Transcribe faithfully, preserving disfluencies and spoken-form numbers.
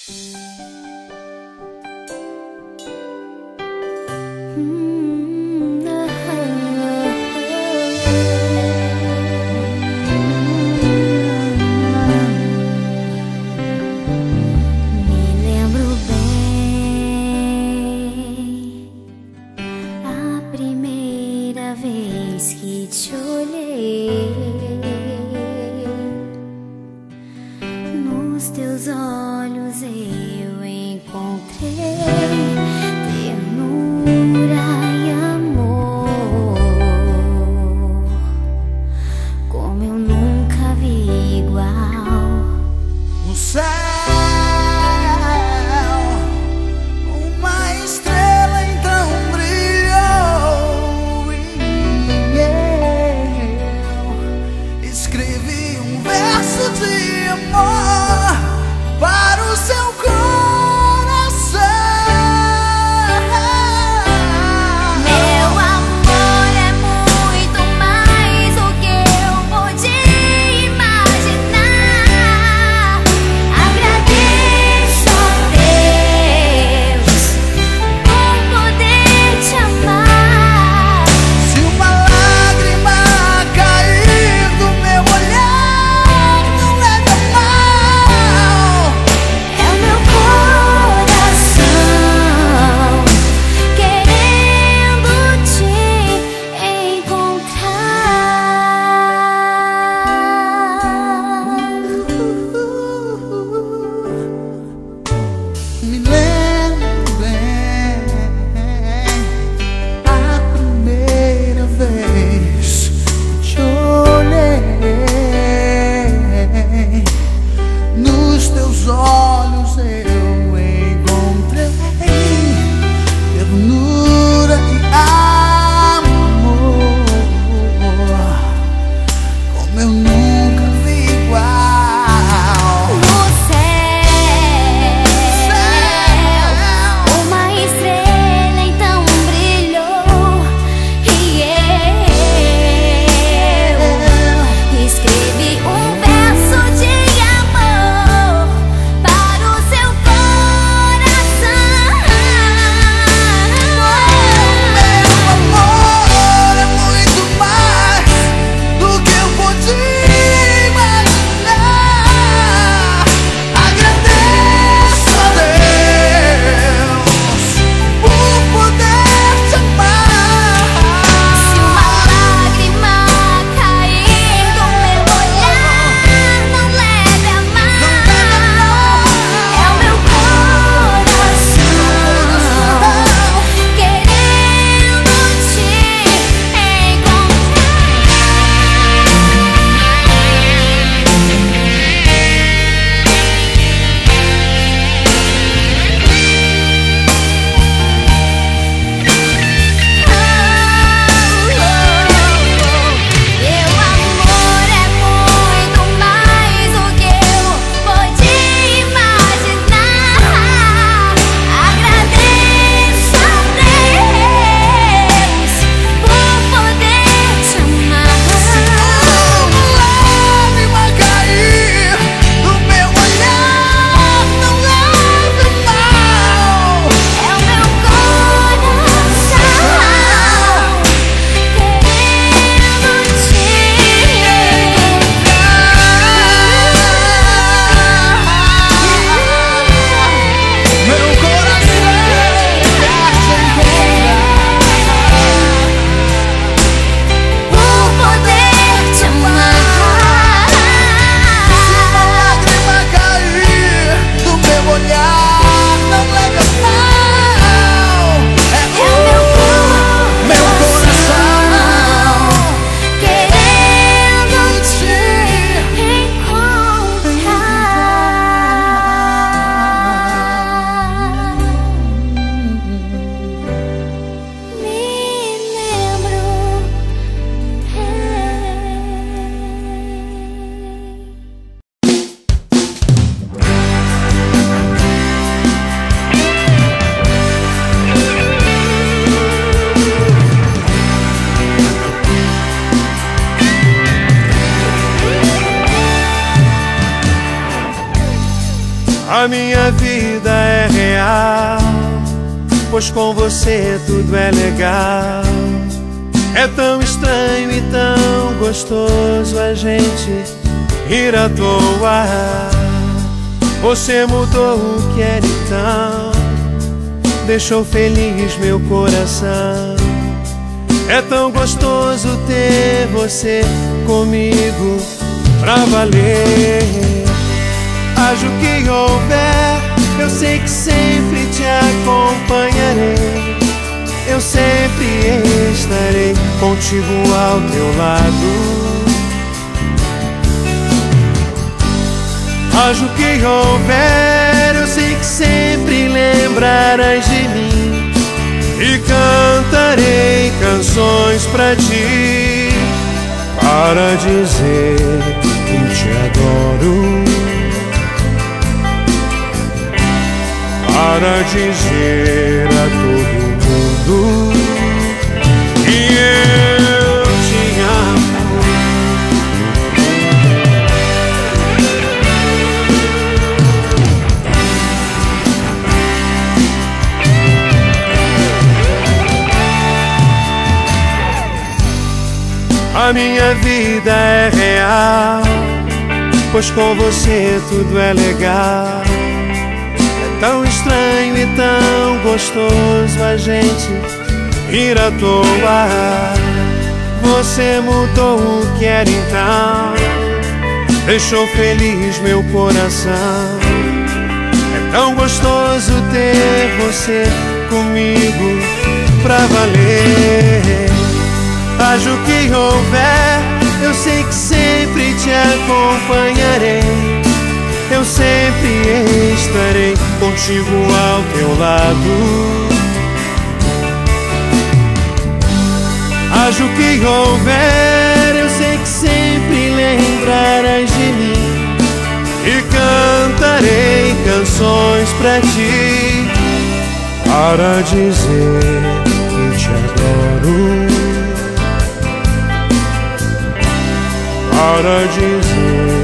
Que te olhei, nos teus olhos eu encontrei ternura e amor, como eu nunca vi igual. No céu, uma estrela então brilhou e eu escrevi um verso de amor para o seu coração. A minha vida é real, pois com você tudo é legal. É tão estranho e tão gostoso a gente rir à toa. Você mudou o que era então, deixou feliz meu coração. É tão gostoso ter você comigo pra valer. Haja o que houver, eu sei que sempre te acompanharei. Eu sempre estarei contigo ao teu lado. Haja o que houver, eu sei que sempre lembrarás de mim. E cantarei canções pra ti, para dizer que te adoro, para dizer a todo mundo que eu te amo. A minha vida é real, pois com você tudo é legal. É tão estranho e tão gostoso a gente rir à toa. Você mudou o que era então, deixou feliz meu coração. É tão gostoso ter você comigo pra valer. Haja o que houver, eu sei que sempre te acompanharei. Eu sempre estarei contigo ao teu lado. Haja o que houver, eu sei que sempre lembrarás de mim. E cantarei canções pra ti, para dizer que te adoro, para dizer